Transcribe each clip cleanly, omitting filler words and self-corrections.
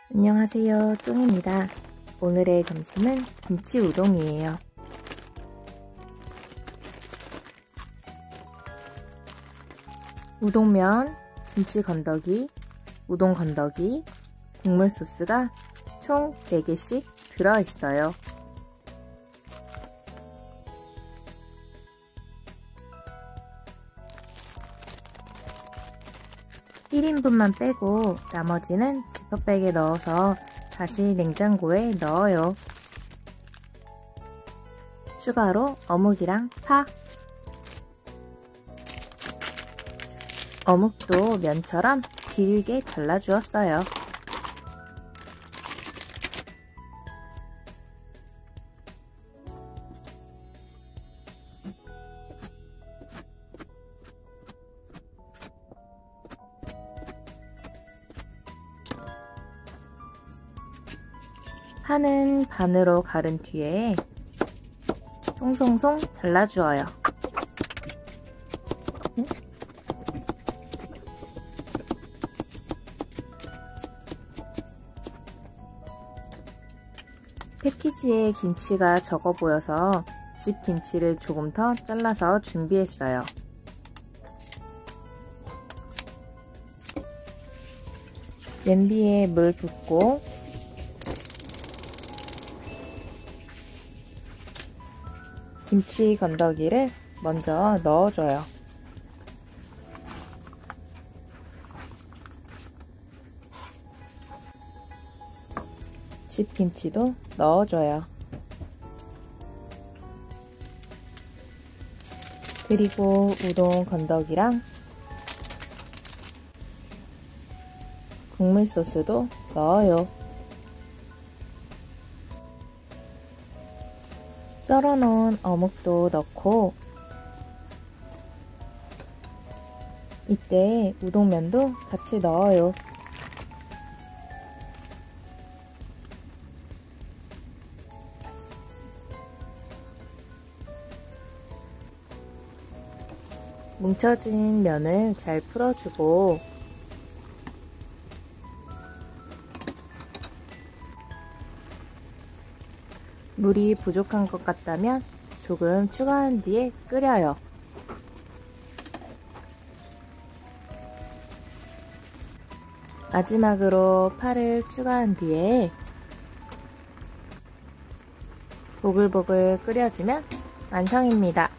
안녕하세요, 뚱입니다. 오늘의 점심은 김치 우동이에요. 우동면, 김치 건더기, 우동 건더기, 국물 소스가 총 4개씩 들어있어요. (1인분만) 빼고 나머지는 지퍼백에 넣어서 다시 냉장고에 넣어요. 추가로 어묵이랑 파, 어묵도 면처럼 길게 잘라주었어요. 파는 반으로 가른 뒤에 송송송 잘라주어요. 패키지에 김치가 적어 보여서 집 김치를 조금 더 잘라서 준비했어요. 냄비에 물 붓고 김치 건더기를 먼저 넣어줘요. 집 김치도 넣어줘요. 그리고 우동 건더기랑 국물 소스도 넣어요. 썰어놓은 어묵도 넣고 이때 우동면도 같이 넣어요. 뭉쳐진 면을 잘 풀어주고 물이 부족한 것 같다면 조금 추가한 뒤에 끓여요. 마지막으로 파를 추가한 뒤에 보글보글 끓여주면 완성입니다.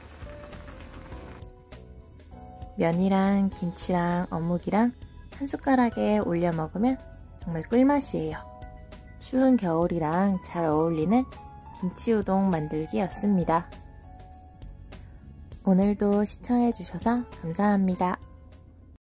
면이랑 김치랑 어묵이랑 한 숟가락에 올려 먹으면 정말 꿀맛이에요. 추운 겨울이랑 잘 어울리는 김치우동 만들기였습니다. 오늘도 시청해주셔서 감사합니다.